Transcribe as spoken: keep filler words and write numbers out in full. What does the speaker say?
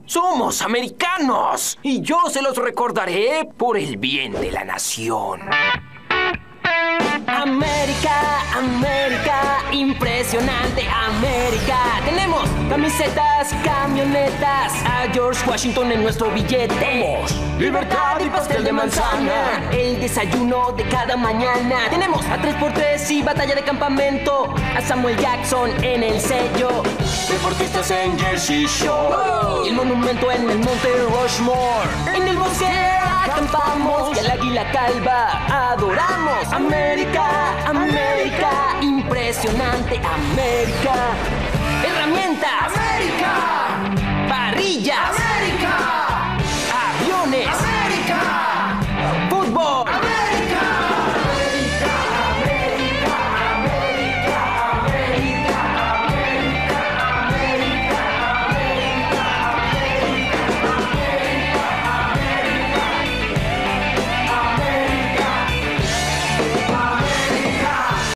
Somos americanos y yo se los recordaré por el bien de la nación. América, América, impresionante América. Tenemos camisetas, camionetas, a George Washington en nuestro billete. Tenemos libertad y pastel de manzana, el desayuno de cada mañana. Tenemos a tres por tres y batalla de campamento, a Samuel Jackson en el sello, deportistas en Jersey Shore, y el monumento en el monte Rushmore. En el bosque acampamos y al águila calva adoramos. América, América, impresionante América. Herramientas, América. Parrillas,